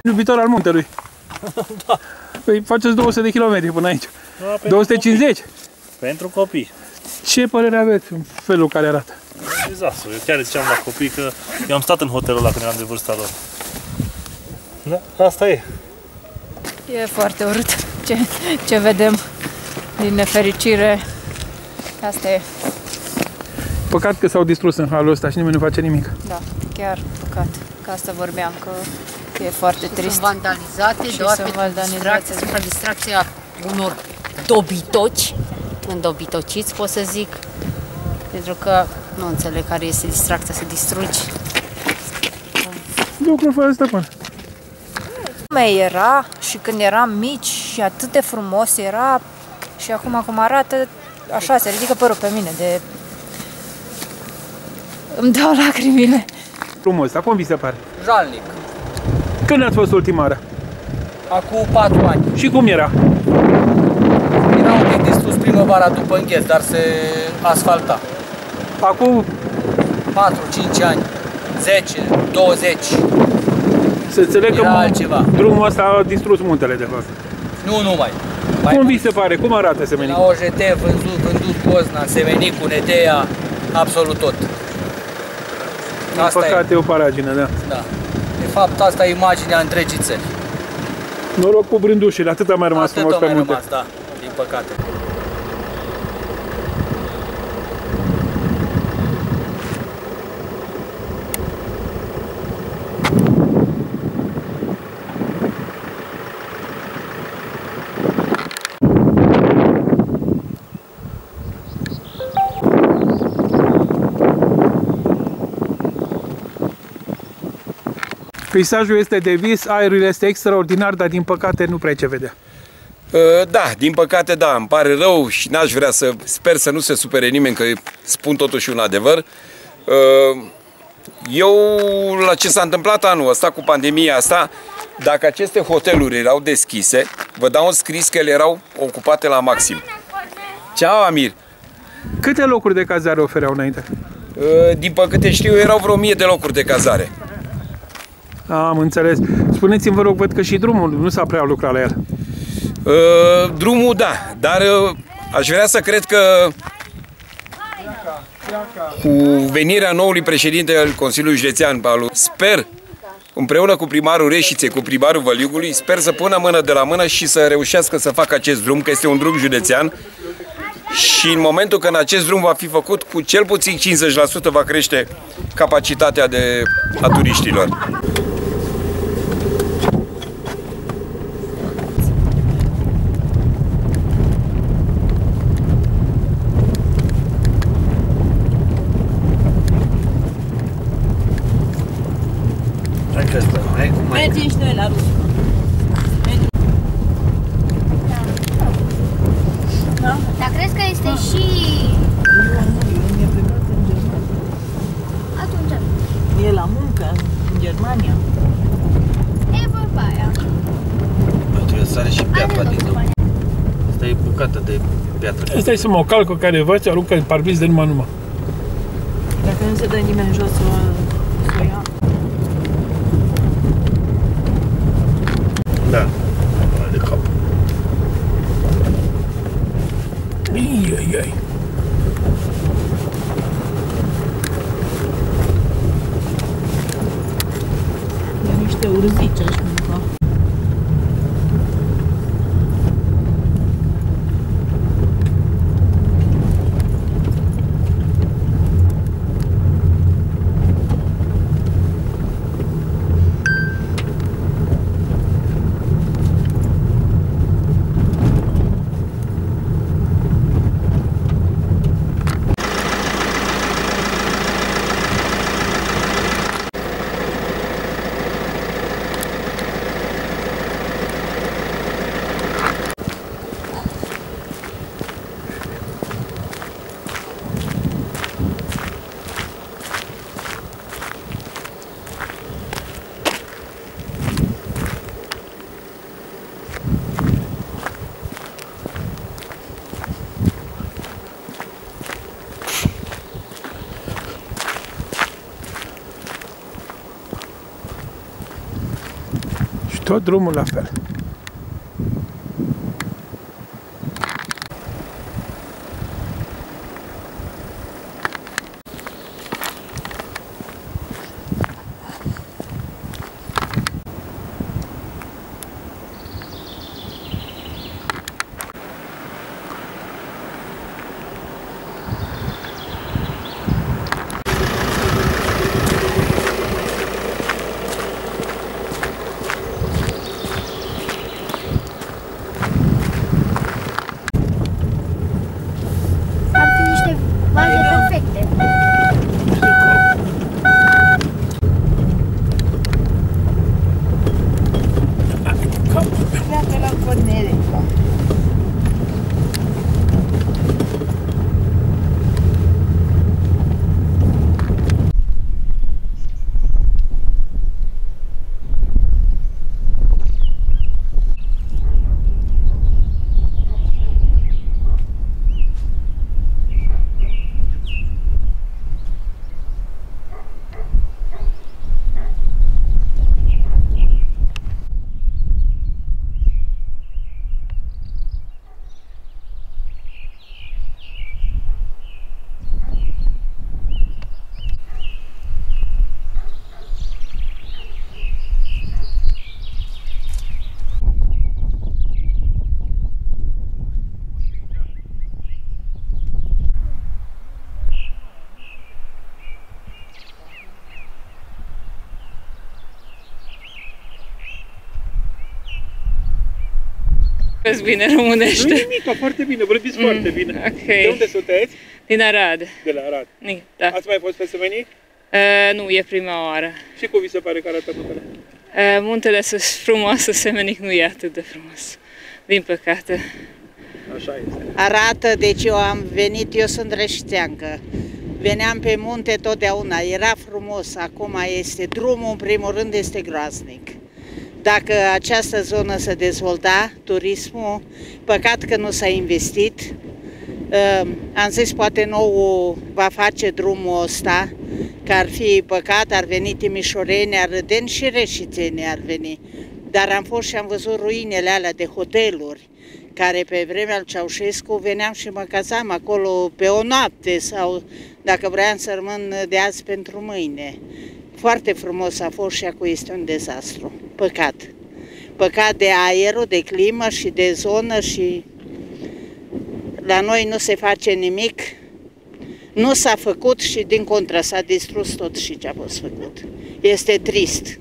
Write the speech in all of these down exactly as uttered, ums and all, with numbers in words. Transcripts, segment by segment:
Iubitor al muntelui. Da. Păi faceți două sute de kilometri până aici. Da, două sute cincizeci? Copii. Pentru copii. Ce părere aveți în felul care arată? E dezastru. Eu chiar ziceam la copii că eu am stat în hotelul ăla când eram de vârsta lor. Da, asta e. E foarte urât ce, ce vedem, din nefericire. Asta e. Păcat că s-au distrus în halul ăsta și nimeni nu face nimic. Da, chiar păcat. Că asta vorbeam, că e foarte și trist. sunt vandalizate, Și doar sunt pentru vandalizate. distracție, spre distracția unor dobitoci, îndobitociți, pot să zic, pentru că nu înțeleg care este distracția, să distrugi. Lucru fără stăpân. Mai era și când eram mici și atât de frumos era și acum cum arată, așa se ridică părul pe mine de... Îmi dau lacrimile. Frumos, dar cum vi se pare? Jalnic. Când ați fost ultima oară? Acum patru ani. Și cum era? Era un pic distrus primăvara după îngheț, dar se asfalta. Acum patru cinci ani, zece, douăzeci. să înțeleg că Era altceva. drumul ăsta a distrus muntele, de fapt. Nu numai. Mai Cum vi se pare? Cum arată semenii? La O J T, vândut, vândut Cozna, Semenicul, Netea, absolut tot. Din Asta păcate e. e o paragină, da. Da. De fapt, asta e imaginea întregii țări. Noroc cu brândușile, atât a mai rămas Atât frumos a pe mai munte. rămas, da, din păcate. Peisajul este de vis, aerul este extraordinar, dar din păcate nu prea ce vedea. Da, din păcate da, îmi pare rău și n-aș vrea să, sper să nu se supere nimeni că spun totuși un adevăr. Eu, la ce s-a întâmplat anul ăsta cu pandemia asta, dacă aceste hoteluri erau deschise, vă dau un scris că ele erau ocupate la maxim. Ceau, Amir! Câte locuri de cazare ofereau înainte? Din păcate știu, erau vreo mie de locuri de cazare. Am înțeles. Spuneți-mi, vă rog, văd că și drumul nu s-a prea lucrat la el. Uh, drumul, da, dar uh, aș vrea să cred că cu venirea noului președinte al Consiliului Județean, Palu, sper, împreună cu primarul Reșiței, cu primarul Văliugului, sper să pună mână de la mână și să reușească să facă acest drum, că este un drum județean și în momentul când acest drum va fi făcut, cu cel puțin cincizeci la sută va crește capacitatea de, a turiștilor. Mergem și noi la Rus. Da? Dar crezi că este și... Atunci... E la muncă în Germania. E vorba aia. Trebuie să sare și piatra din drum. Asta e bucată de piatră. Asta e să mă calcă care vă aruncă în parbriz de numai numai. Dacă nu se dă nimeni jos, o, o ia. Da. De cap. Ai, ai, ai. E niște urzici aș mânca. tot drumul la fel. Vorbiți bine românește. Nu nimic, foarte bine, vorbiți mm, foarte bine. Okay. De unde sunteți? Din Arad. De la Arad. Da. Ați mai fost pe Semenii? Uh, nu, e prima oară. Și cum vi se pare că arată muntele? Uh, muntele sunt frumoase, Semenic nu e atât de frumos. Din păcate. Așa este. Arată, deci eu am venit, eu sunt reșteancă. Veneam pe munte totdeauna, era frumos, acum este drumul, în primul rând, este groaznic. Dacă această zonă se dezvolta, turismul, păcat că nu s-a investit. Am zis, poate nou va face drumul ăsta, că ar fi păcat, ar veni timișoreni, arădeni și reșițeni ar veni. Dar am fost și am văzut ruinele alea de hoteluri, care pe vremea lui Ceaușescu veneam și mă cazam acolo pe o noapte sau dacă vreau să rămân de azi pentru mâine. Foarte frumos a fost și acum este un dezastru. Păcat. Păcat de aerul, de climă și de zonă și la noi nu se face nimic. Nu s-a făcut și din contră s-a distrus tot și ce a fost făcut. Este trist.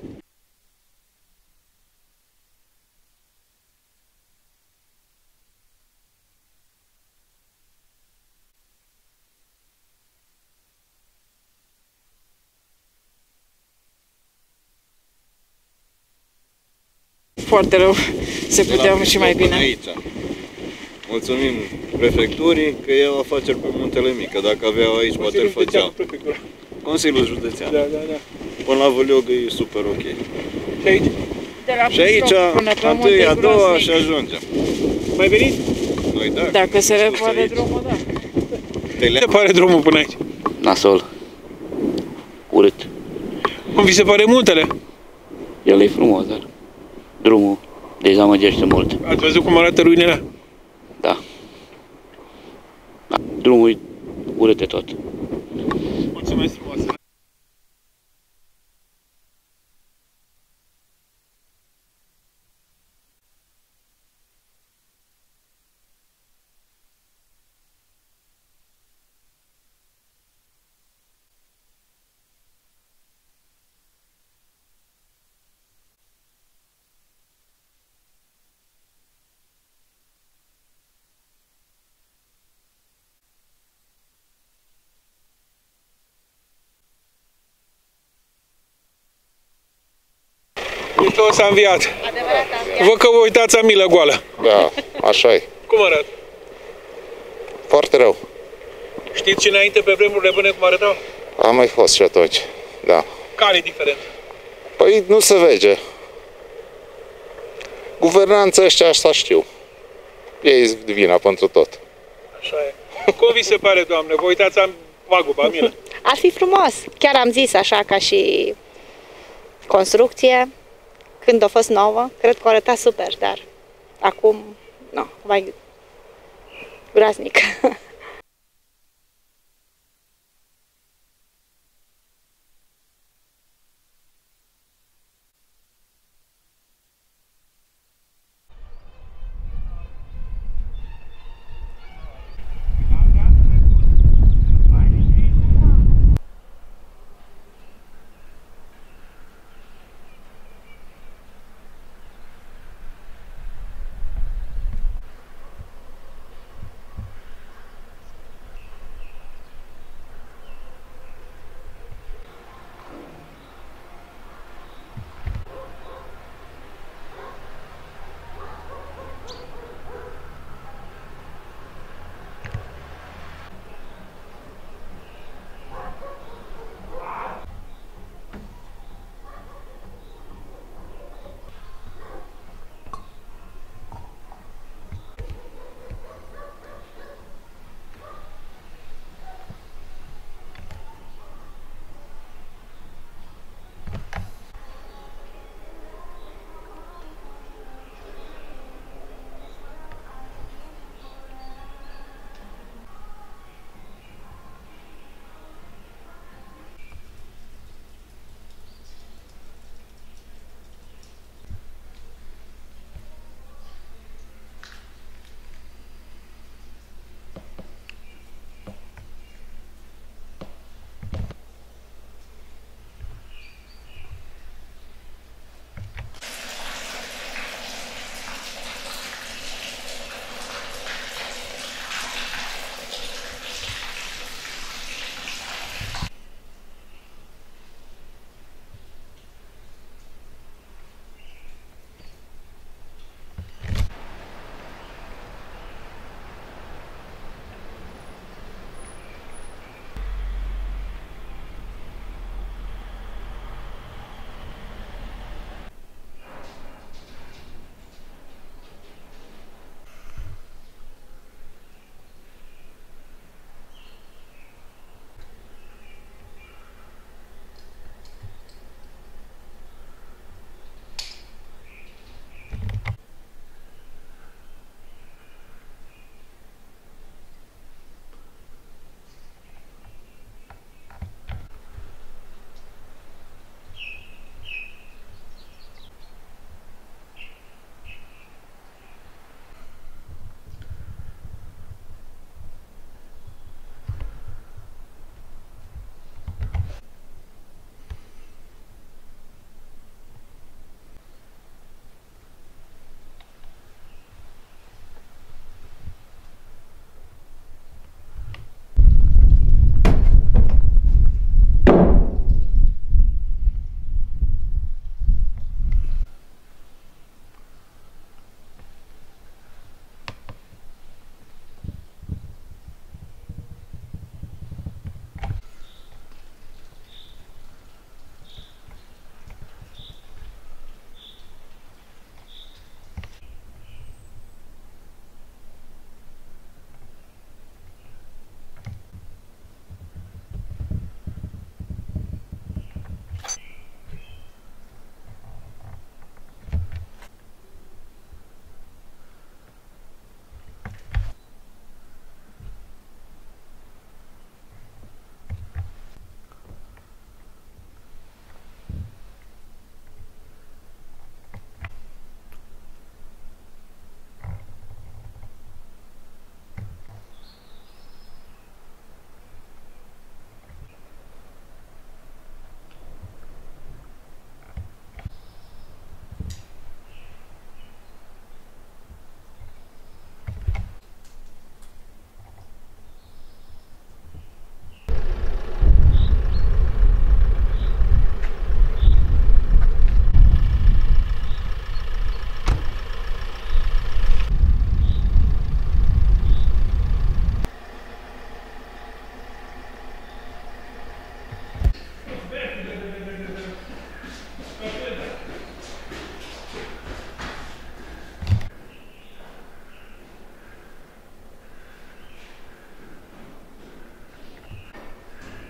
Foarte rău, se putea și mai bine. Aici. Mulțumim prefecturii că iau afaceri pe Muntele Mic, că dacă aveau aici, poate îl făceau. Consiliul Județean. Da, da, da. Până la Vâliog e super ok. Și aici? De la și aici, a întâi, a doua și ajungem. Mai veniți? Noi da. Dacă se repare drumul, da. Cum se pare drumul până aici? Nasol. Urât. Cum vi se pare muntele? El e frumos, dar drumul dezamăgește mult. Ați văzut cum arată ruinele? Da. Da. Drumul e urât de tot. Mulțumesc frumos! Hristos a înviat. Văd că vă uitați la milă goală. Da, așa e. Cum arată? Foarte rău. Știți și înainte, pe vremurile bune, cum arătau? Am mai fost și atunci, da. Care e diferent? Păi nu se vede. Guvernanța ăștia asta știu. Ei vina pentru tot. Așa e. Cum vi se pare, doamne? Vă uitați la paguba, milă? Ar fi frumos. Chiar am zis așa ca și construcție, când a fost nouă, cred că a arătat super, dar acum, nu, vai groaznic.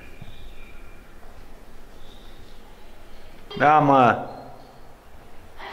Da, mă.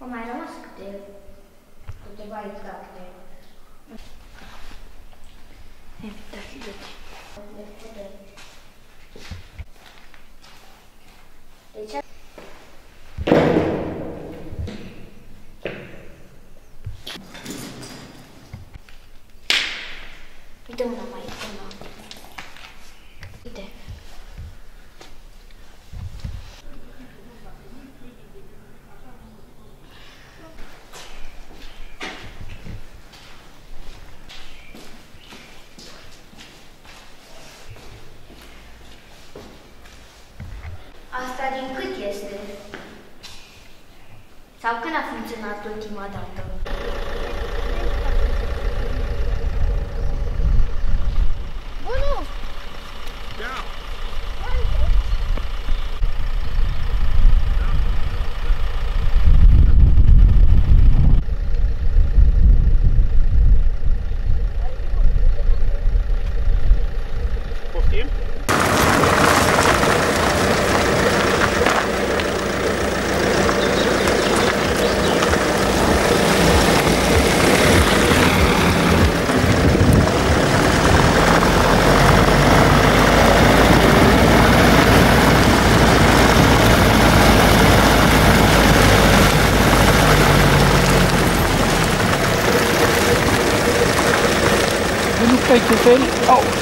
Au mai rămas câte, câteva intacte. Invitații de ce? Deci... Uite una mai, una. Uite. Asta din cât este? Sau când a funcționat ultima dată? Bună! Da! Poftim? Nu stai cu fel. Au!